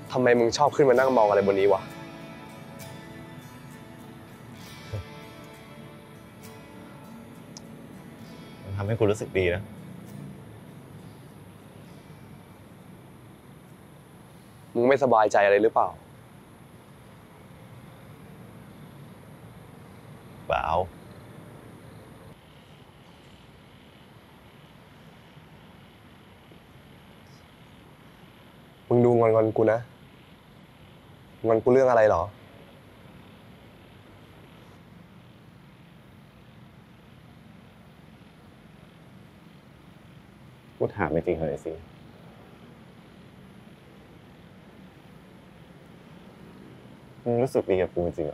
ทำไมมึงชอบขึ้นมานั่งมองอะไรบนนี้วะมันทำให้กูรู้สึกดีนะมึงไม่สบายใจอะไรหรือเปล่าเปล่ามึงดูงอนกูนะงอนกูเรื่องอะไรหรอกูถามจริงๆเลยสิมึงรู้สึกดีกับกูจริงเหรอ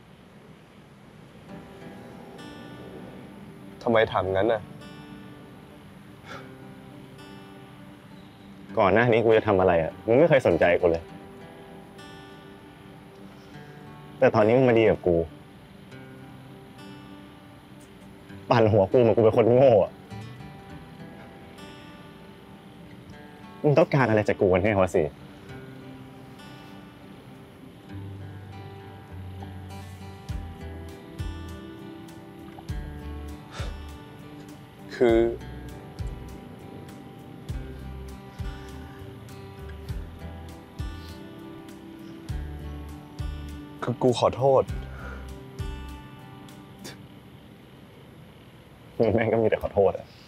ทำไมถามงั้นน่ะก่อนหน้านี้กูจะทำอะไรอ่ะมึงไม่เคยสนใจกูเลยแต่ตอนนี้มึงมาดีกับกูปั่นหัวกูเหมือนกูเป็นคนโง่อ่ะมึงต้องการอะไรจากกูกันแน่วะสิคือกูขอโทษมึงแม่งก็มีแต่ขอโทษอ่ะ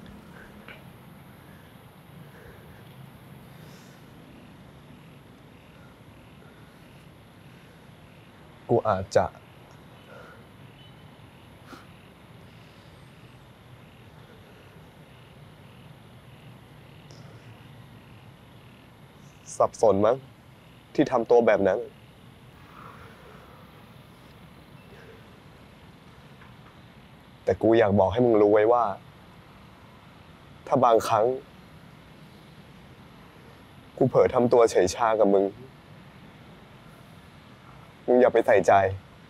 กูอาจจะสับสนมั้งที่ทำตัวแบบนั้นแต่กูอยากบอกให้มึงรู้ไว้ว่าถ้าบางครั้งกูเผลอทำตัวเฉยชากับมึงอย่าไปใส่ใจ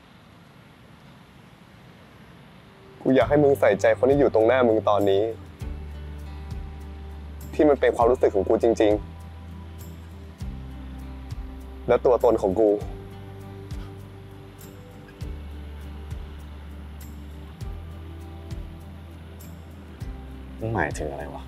กูอยากให้มึงใส่ใจคนที่อยู่ตรงหน้ามึงตอนนี้ที่มันเป็นความรู้สึกของกูจริงๆและตัวตนของกูมึงหมายถึงอะไรวะ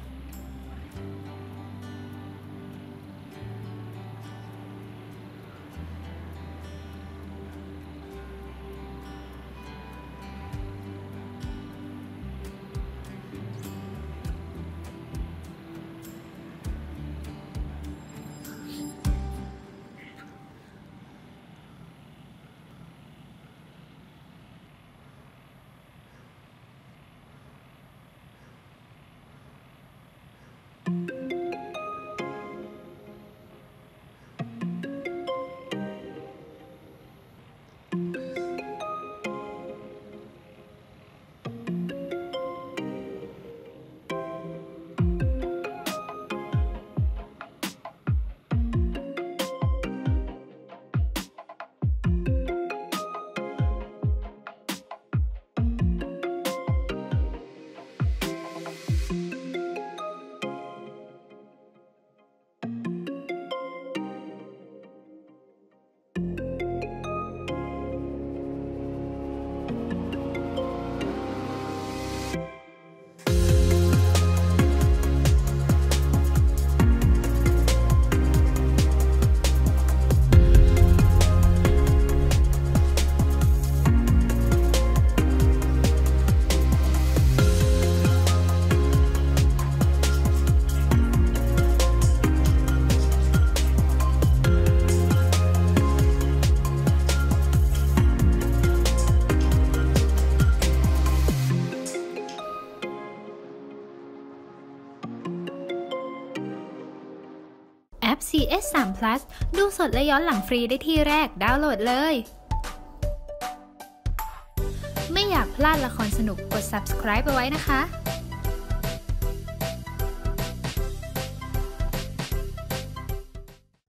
แอป CS3 Plus ดูสดและย้อนหลังฟรีได้ที่แรกดาวน์โหลดเลย ไม่อยากพลาดละครสนุกกด subscribe ไปไว้นะคะ